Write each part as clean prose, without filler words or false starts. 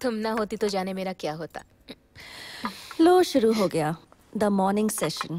तुम ना होती तो जाने मेरा क्या होता। लो शुरू हो गया द मॉर्निंग सेशन।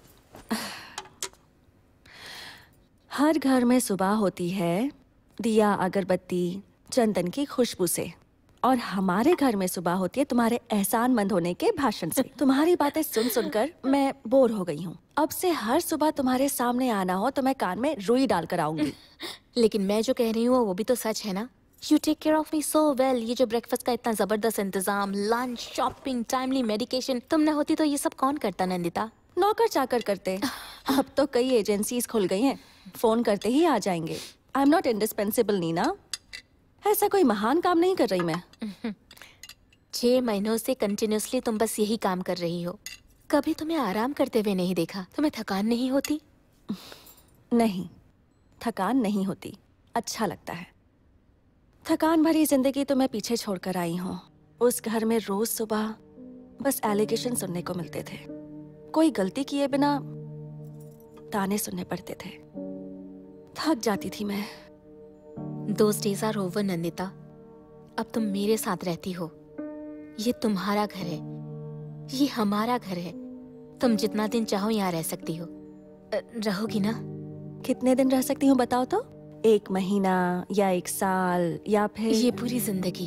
हर घर में सुबह होती है दिया अगरबत्ती चंदन की खुशबू से, और हमारे घर में सुबह होती है तुम्हारे एहसानमंद होने के भाषण से। तुम्हारी बातें सुन सुनकर मैं बोर हो गई हूँ। अब से हर सुबह तुम्हारे सामने आना हो तो मैं कान में रुई डाल कर आऊंगी। लेकिन मैं जो कह रही हूँ वो भी तो सच है ना। You take care of me so well. ये जो ब्रेकफास्ट का इतना जबरदस्त इंतजाम, लंच, शॉपिंग, टाइमली मेडिकेशन, तुम ना होती तो ये सब कौन करता नंदिता? नौकर चाकर करते। अब तो कई एजेंसीज खुल गई हैं, फोन करते ही आ जाएंगे। I am not indispensable Neena. ऐसा कोई महान काम नहीं कर रही मैं। 6 महीनों से कंटिन्यूसली तुम बस यही काम कर रही हो। कभी तुम्हें आराम करते हुए नहीं देखा। तुम्हें थकान नहीं होती? नहीं, थकान नहीं होती, अच्छा लगता है। थकान भरी जिंदगी तो मैं पीछे छोड़कर आई हूँ। उस घर में रोज सुबह बस एलिगेशन सुनने को मिलते थे। कोई गलती किए बिना ताने सुनने पड़ते थे। थक जाती थी मैं। Those days are over Nandita. अब तुम मेरे साथ रहती हो। ये तुम्हारा घर है, ये हमारा घर है। तुम जितना दिन चाहो यहाँ रह सकती हो। रहोगी ना? कितने दिन रह सकती हूँ बताओ तो? 1 महीना या 1 साल या फिर ये पूरी जिंदगी?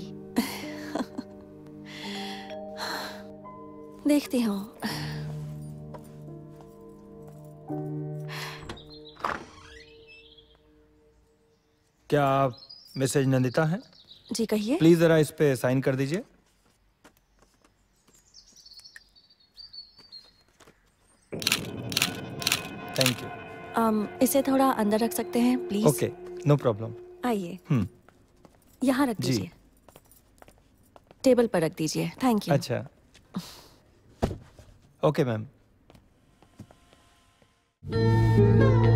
देखती हूँ। क्या आप मिसेज नंदिता हैं? जी कहिए। प्लीज जरा इस पे साइन कर दीजिए। Thank you. इसे थोड़ा अंदर रख सकते हैं प्लीज? Okay, no problem. आइए, हम्म, यहाँ रख जी। दीजिए। टेबल पर रख दीजिए। Thank you. अच्छा, ओके मैम।